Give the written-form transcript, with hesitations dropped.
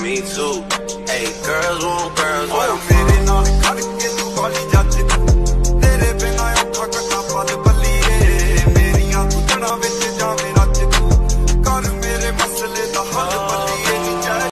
me too. Hey, girls want girls, what I'm feeling.